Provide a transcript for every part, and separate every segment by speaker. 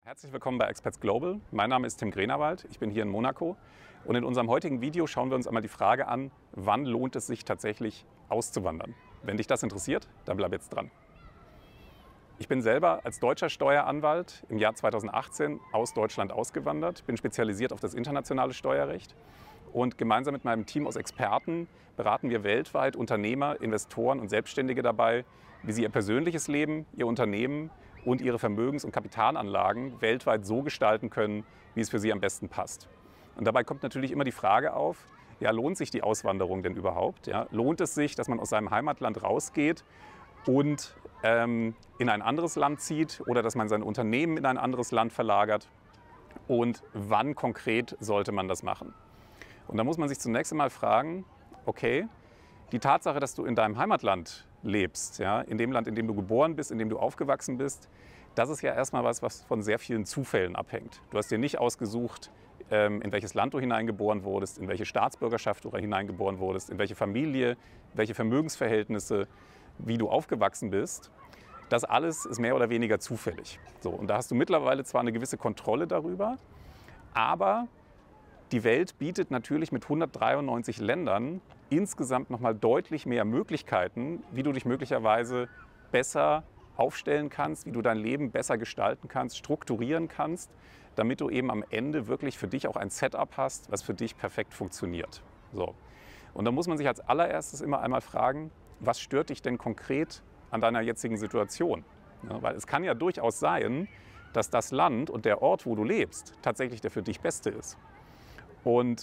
Speaker 1: Herzlich willkommen bei Expats Global. Mein Name ist Tim Grenawald, ich bin hier in Monaco und in unserem heutigen Video schauen wir uns einmal die Frage an, wann lohnt es sich tatsächlich auszuwandern? Wenn dich das interessiert, dann bleib jetzt dran. Ich bin selber als deutscher Steueranwalt im Jahr 2018 aus Deutschland ausgewandert, bin spezialisiert auf das internationale Steuerrecht und gemeinsam mit meinem Team aus Experten beraten wir weltweit Unternehmer, Investoren und Selbstständige dabei, wie sie ihr persönliches Leben, ihr Unternehmen und ihre Vermögens- und Kapitalanlagen weltweit so gestalten können, wie es für sie am besten passt. Und dabei kommt natürlich immer die Frage auf, ja, lohnt sich die Auswanderung denn überhaupt? Ja? Lohnt es sich, dass man aus seinem Heimatland rausgeht und in ein anderes Land zieht oder dass man sein Unternehmen in ein anderes Land verlagert? Und wann konkret sollte man das machen? Und da muss man sich zunächst einmal fragen, okay, die Tatsache, dass du in deinem Heimatland lebst, ja, in dem Land, in dem du geboren bist, in dem du aufgewachsen bist, das ist ja erstmal was von sehr vielen Zufällen abhängt. Du hast dir nicht ausgesucht, in welches Land du hineingeboren wurdest, in welche Staatsbürgerschaft du hineingeboren wurdest, in welche Familie, welche Vermögensverhältnisse, wie du aufgewachsen bist. Das alles ist mehr oder weniger zufällig. So, und da hast du mittlerweile zwar eine gewisse Kontrolle darüber, aber die Welt bietet natürlich mit 193 Ländern insgesamt noch mal deutlich mehr Möglichkeiten, wie du dich möglicherweise besser aufstellen kannst, wie du dein Leben besser gestalten kannst, strukturieren kannst, damit du eben am Ende wirklich für dich auch ein Setup hast, was für dich perfekt funktioniert. So. Und da muss man sich als allererstes immer einmal fragen, was stört dich denn konkret an deiner jetzigen Situation? Ja, weil es kann ja durchaus sein, dass das Land und der Ort, wo du lebst, tatsächlich der für dich beste ist. Und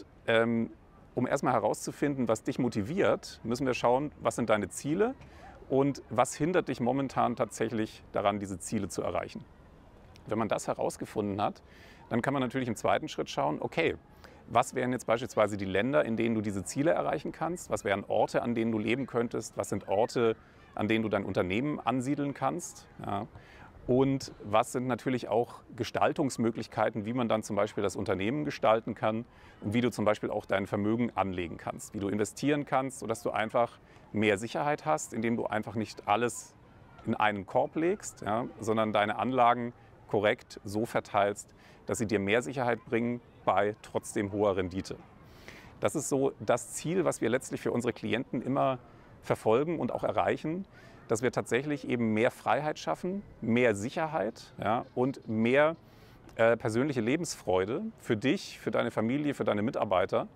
Speaker 1: um erstmal herauszufinden, was dich motiviert, müssen wir schauen, was sind deine Ziele und was hindert dich momentan tatsächlich daran, diese Ziele zu erreichen. Wenn man das herausgefunden hat, dann kann man natürlich im zweiten Schritt schauen, okay, was wären jetzt beispielsweise die Länder, in denen du diese Ziele erreichen kannst? Was wären Orte, an denen du leben könntest? Was sind Orte, an denen du dein Unternehmen ansiedeln kannst? Ja. Und was sind natürlich auch Gestaltungsmöglichkeiten, wie man dann zum Beispiel das Unternehmen gestalten kann und wie du zum Beispiel auch dein Vermögen anlegen kannst, wie du investieren kannst, sodass du einfach mehr Sicherheit hast, indem du einfach nicht alles in einen Korb legst, ja, sondern deine Anlagen korrekt so verteilst, dass sie dir mehr Sicherheit bringen bei trotzdem hoher Rendite. Das ist so das Ziel, was wir letztlich für unsere Klienten immer verfolgen und auch erreichen, dass wir tatsächlich eben mehr Freiheit schaffen, mehr Sicherheit, ja, und mehr persönliche Lebensfreude für dich, für deine Familie, für deine Mitarbeiter.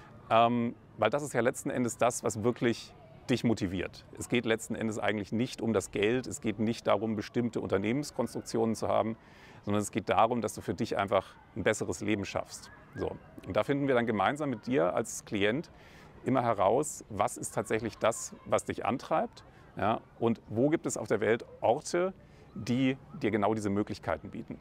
Speaker 1: Weil das ist ja letzten Endes das, was wirklich dich motiviert. Es geht letzten Endes eigentlich nicht um das Geld, es geht nicht darum, bestimmte Unternehmenskonstruktionen zu haben, sondern es geht darum, dass du für dich einfach ein besseres Leben schaffst. So. Und da finden wir dann gemeinsam mit dir als Klient immer heraus, was ist tatsächlich das, was dich antreibt. Ja, und wo gibt es auf der Welt Orte, die dir genau diese Möglichkeiten bieten?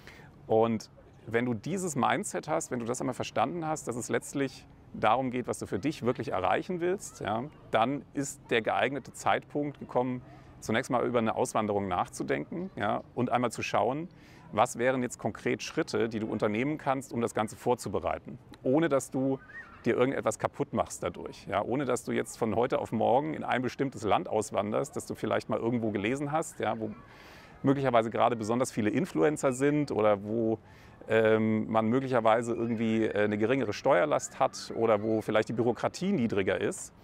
Speaker 1: Und wenn du dieses Mindset hast, wenn du das einmal verstanden hast, dass es letztlich darum geht, was du für dich wirklich erreichen willst, ja, dann ist der geeignete Zeitpunkt gekommen, zunächst mal über eine Auswanderung nachzudenken, ja, und einmal zu schauen, was wären jetzt konkret Schritte, die du unternehmen kannst, um das Ganze vorzubereiten, ohne dass du dir irgendetwas kaputt machst dadurch. Ja, ohne dass du jetzt von heute auf morgen in ein bestimmtes Land auswanderst, das du vielleicht mal irgendwo gelesen hast, ja, wo möglicherweise gerade besonders viele Influencer sind oder wo man möglicherweise irgendwie eine geringere Steuerlast hat oder wo vielleicht die Bürokratie niedriger ist,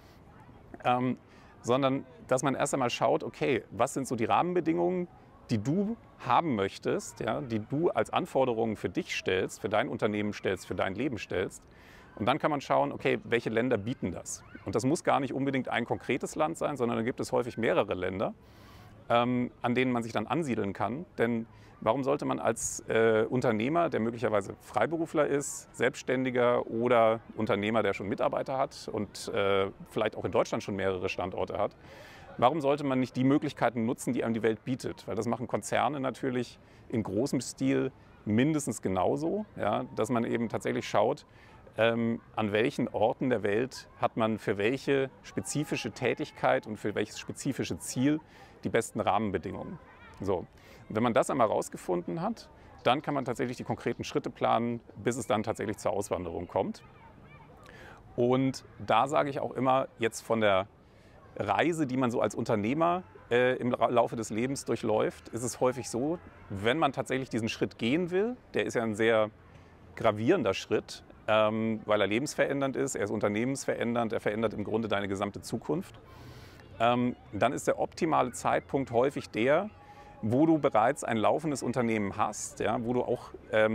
Speaker 1: sondern dass man erst einmal schaut, okay, was sind so die Rahmenbedingungen, die du haben möchtest, ja, die du als Anforderungen für dich stellst, für dein Unternehmen stellst, für dein Leben stellst. Und dann kann man schauen, okay, welche Länder bieten das? Und das muss gar nicht unbedingt ein konkretes Land sein, sondern da gibt es häufig mehrere Länder, an denen man sich dann ansiedeln kann. Denn warum sollte man als Unternehmer, der möglicherweise Freiberufler ist, Selbstständiger oder Unternehmer, der schon Mitarbeiter hat und vielleicht auch in Deutschland schon mehrere Standorte hat, warum sollte man nicht die Möglichkeiten nutzen, die einem die Welt bietet? Weil das machen Konzerne natürlich in großem Stil mindestens genauso, ja, dass man eben tatsächlich schaut, an welchen Orten der Welt hat man für welche spezifische Tätigkeit und für welches spezifische Ziel die besten Rahmenbedingungen. So. Und wenn man das einmal herausgefunden hat, dann kann man tatsächlich die konkreten Schritte planen, bis es dann tatsächlich zur Auswanderung kommt. Und da sage ich auch immer, jetzt von der Reise, die man so als Unternehmer im Laufe des Lebens durchläuft, ist es häufig so, wenn man tatsächlich diesen Schritt gehen will, der ist ja ein sehr gravierender Schritt, weil er lebensverändernd ist, er ist unternehmensverändernd, er verändert im Grunde deine gesamte Zukunft. Dann ist der optimale Zeitpunkt häufig der, wo du bereits ein laufendes Unternehmen hast, ja, wo du auch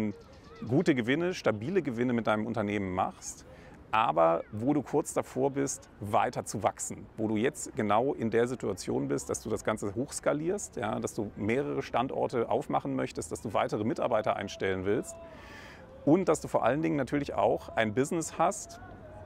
Speaker 1: gute Gewinne, stabile Gewinne mit deinem Unternehmen machst, aber wo du kurz davor bist, weiter zu wachsen, wo du jetzt genau in der Situation bist, dass du das Ganze hochskalierst, ja, dass du mehrere Standorte aufmachen möchtest, dass du weitere Mitarbeiter einstellen willst und dass du vor allen Dingen natürlich auch ein Business hast,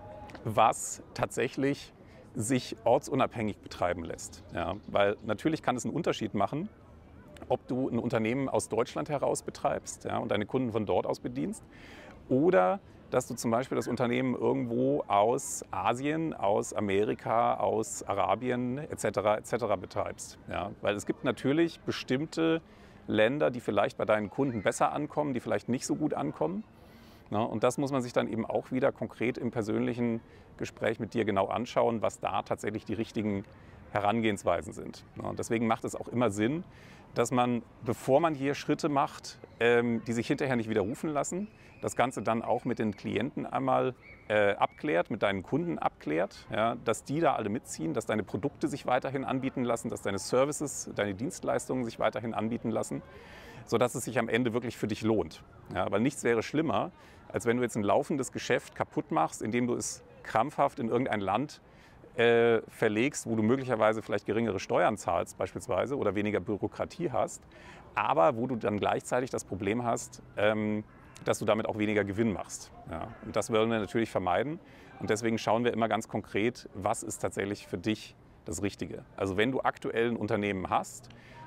Speaker 1: was tatsächlich sich ortsunabhängig betreiben lässt. Ja, weil natürlich kann es einen Unterschied machen, ob du ein Unternehmen aus Deutschland heraus betreibst, ja, und deine Kunden von dort aus bedienst, oder dass du zum Beispiel das Unternehmen irgendwo aus Asien, aus Amerika, aus Arabien etc. betreibst. Ja, weil es gibt natürlich bestimmte Länder, die vielleicht bei deinen Kunden besser ankommen, die vielleicht nicht so gut ankommen. Ja, und das muss man sich dann eben auch wieder konkret im persönlichen Gespräch mit dir genau anschauen, was da tatsächlich die richtigen Herangehensweisen sind. Ja, und deswegen macht es auch immer Sinn, dass man, bevor man hier Schritte macht, die sich hinterher nicht widerrufen lassen, das Ganze dann auch mit den Klienten einmal abklärt, mit deinen Kunden abklärt, ja, dass die da alle mitziehen, dass deine Produkte sich weiterhin anbieten lassen, dass deine Services, deine Dienstleistungen sich weiterhin anbieten lassen, sodass es sich am Ende wirklich für dich lohnt. Ja, weil nichts wäre schlimmer, als wenn du jetzt ein laufendes Geschäft kaputt machst, indem du es krampfhaft in irgendein Land verlegst, wo du möglicherweise vielleicht geringere Steuern zahlst beispielsweise oder weniger Bürokratie hast, aber wo du dann gleichzeitig das Problem hast, dass du damit auch weniger Gewinn machst. Ja, und das wollen wir natürlich vermeiden und deswegen schauen wir immer ganz konkret, was ist tatsächlich für dich das Richtige. Also wenn du aktuell ein Unternehmen hast,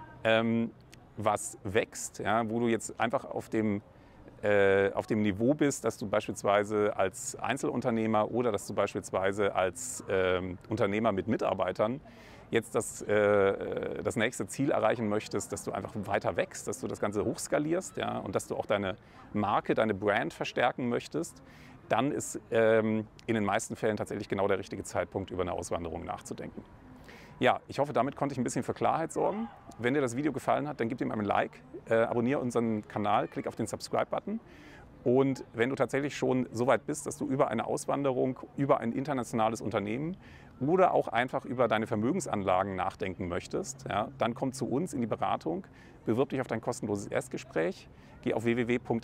Speaker 1: was wächst, ja, wo du jetzt einfach auf dem Niveau bist, dass du beispielsweise als Einzelunternehmer oder dass du beispielsweise als Unternehmer mit Mitarbeitern jetzt das nächste Ziel erreichen möchtest, dass du einfach weiter wächst, dass du das Ganze hochskalierst, ja, und dass du auch deine Marke, deine Brand verstärken möchtest, dann ist in den meisten Fällen tatsächlich genau der richtige Zeitpunkt, über eine Auswanderung nachzudenken. Ja, ich hoffe, damit konnte ich ein bisschen für Klarheit sorgen. Wenn dir das Video gefallen hat, dann gib ihm ein Like, abonniere unseren Kanal, klick auf den Subscribe-Button. Und wenn du tatsächlich schon so weit bist, dass du über eine Auswanderung, über ein internationales Unternehmen oder auch einfach über deine Vermögensanlagen nachdenken möchtest, ja, dann komm zu uns in die Beratung, bewirb dich auf dein kostenloses Erstgespräch, geh auf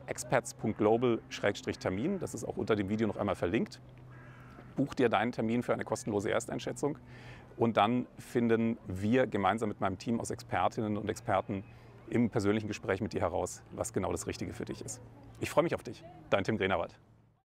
Speaker 1: www.experts.global/Termin, das ist auch unter dem Video noch einmal verlinkt, buch dir deinen Termin für eine kostenlose Ersteinschätzung und dann finden wir gemeinsam mit meinem Team aus Expertinnen und Experten im persönlichen Gespräch mit dir heraus, was genau das Richtige für dich ist. Ich freue mich auf dich. Dein Tim Grenawald.